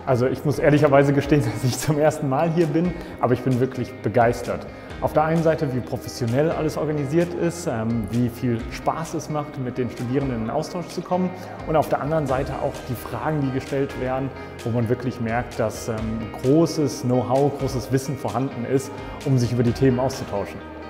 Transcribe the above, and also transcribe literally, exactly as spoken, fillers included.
Also ich muss ehrlicherweise gestehen, dass ich zum ersten Mal hier bin, aber ich bin wirklich begeistert. Auf der einen Seite, wie professionell alles organisiert ist, ähm, wie viel Spaß es macht, mit den Studierenden in den Austausch zu kommen, und auf der anderen Seite auch die Fragen, die gestellt werden, wo man wirklich merkt, dass ähm, großes Know-how, großes Wissen vorhanden ist, um sich über die Themen auszutauschen.